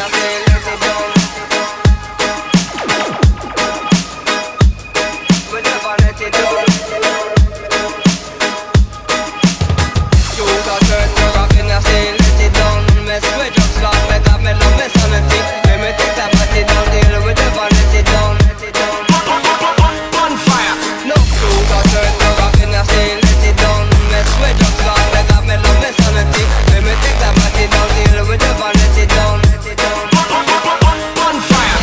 I say let it down. We never let it down. You got turn to rock and I say let it down. Mess with drugs, God, make up, me love me sanity. Let me take that body down, deal with never let it down. On fire. No, you got turn to rock and I say let it down. Mess with drugs, God, make up, me love me sanity. Let me take that body down, deal with never let it down. On fire.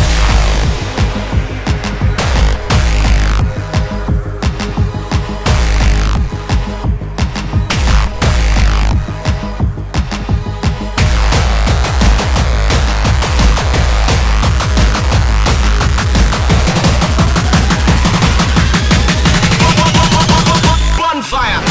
Bonfire.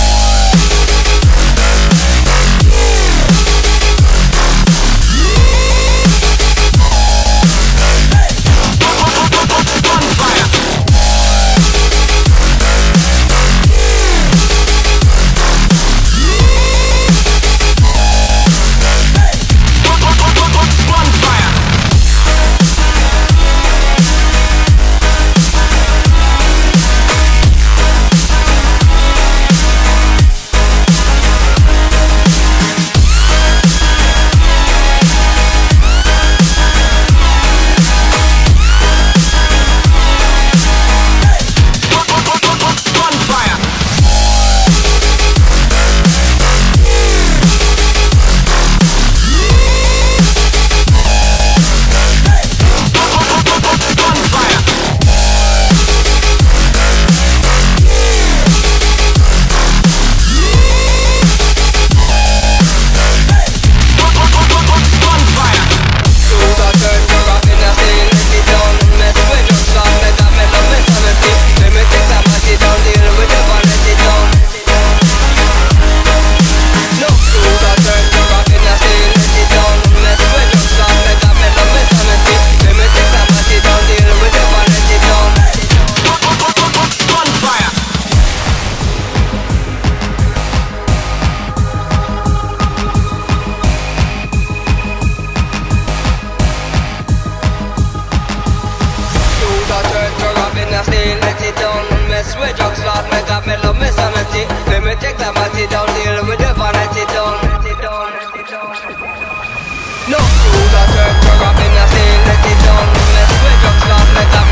With drugs, Lord, make up me love me sanity. Let me take that body down, deal with the vanity down. No, you got turn to robbing, I say let it down. Mess with drugs, Lord, make up